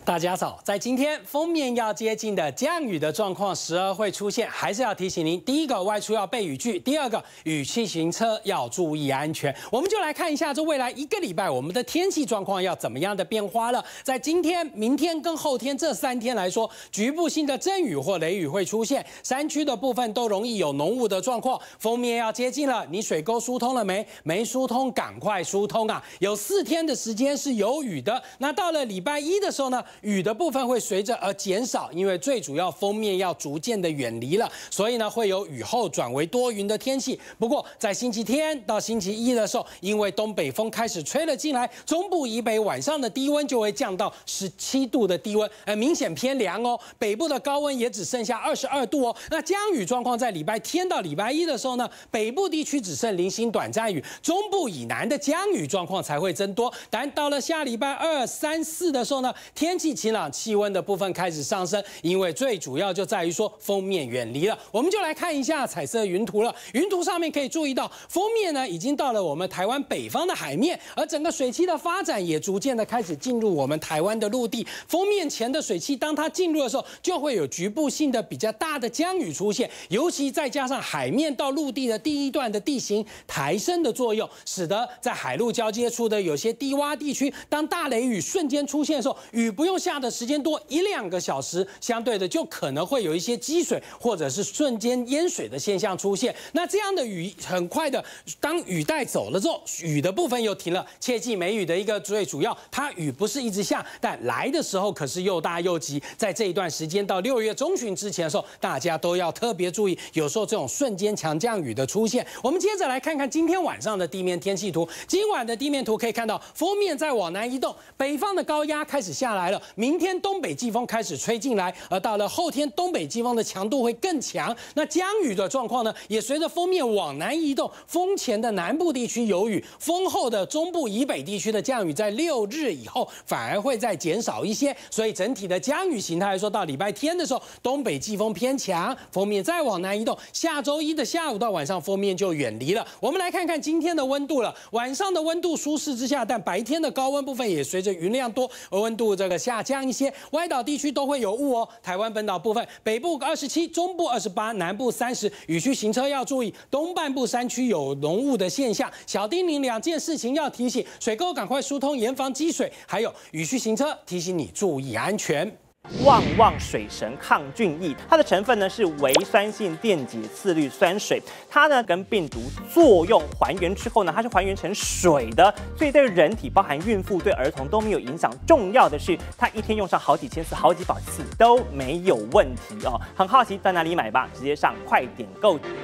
大家早，在今天锋面要接近的降雨的状况时而会出现，还是要提醒您：第一个，外出要备雨具；第二个，雨器行车要注意安全。我们就来看一下这未来一个礼拜我们的天气状况要怎么样的变化了。在今天、明天跟后天这3天来说，局部性的阵雨或雷雨会出现，山区的部分都容易有浓雾的状况。锋面要接近了，你水沟疏通了没？没疏通，赶快疏通啊！有4天的时间是有雨的，那到了礼拜1的时候呢？雨的部分会随着而减少，因为最主要锋面要逐渐的远离了，所以呢会有雨后转为多云的天气。不过在星期天到星期1的时候，因为东北风开始吹了进来，中部以北晚上的低温就会降到17度的低温，明显偏凉哦。北部的高温也只剩下22度哦。那降雨状况在礼拜天到礼拜1的时候呢，北部地区只剩零星短暂雨，中部以南的降雨状况才会增多。但到了下礼拜2、3、4的时候呢，天气晴朗，气温的部分开始上升，因为最主要就在于说锋面远离了。我们就来看一下彩色云图了。云图上面可以注意到，锋面呢已经到了我们台湾北方的海面，而整个水汽的发展也逐渐的开始进入我们台湾的陆地。锋面前的水汽，当它进入的时候，就会有局部性的比较大的降雨出现，尤其再加上海面到陆地的第一段的地形抬升的作用，使得在海陆交接处的有些低洼地区，当大雷雨瞬间出现的时候，雨不用下的时间多1-2个小时，相对的就可能会有一些积水或者是瞬间淹水的现象出现。那这样的雨很快的，当雨带走了之后，雨的部分又停了。切记梅雨的一个最主要，它雨不是一直下，但来的时候可是又大又急。在这一段时间到6月中旬之前的时候，大家都要特别注意，有时候这种瞬间强降雨的出现。我们接着来看看今天晚上的地面天气图。今晚的地面图可以看到，锋面在往南移动，北方的高压开始下来了。明天东北季风开始吹进来，而到了后天东北季风的强度会更强。那降雨的状况呢，也随着锋面往南移动，锋前的南部地区有雨，锋后的中部以北地区的降雨在6日以后反而会再减少一些。所以整体的降雨形态来说，到礼拜天的时候，东北季风偏强，锋面再往南移动，下周1的下午到晚上锋面就远离了。我们来看看今天的温度了，晚上的温度舒适之下，但白天的高温部分也随着云量多而温度这个下降一些。外岛地区都会有雾哦。台湾本岛部分，北部27，中部28，南部30，雨区行车要注意。东半部山区有浓雾的现象。小叮咛2件事情要提醒：水沟赶快疏通，严防积水；还有雨区行车，提醒你注意安全。 旺旺水神抗菌液，它的成分呢是微酸性电解次氯酸水，它呢跟病毒作用还原之后呢，它是还原成水的，所以对人体，包含孕妇、对儿童都没有影响。重要的是，它一天用上好几千次、好几百次都没有问题哦。很好奇在哪里买吧？直接上快点购。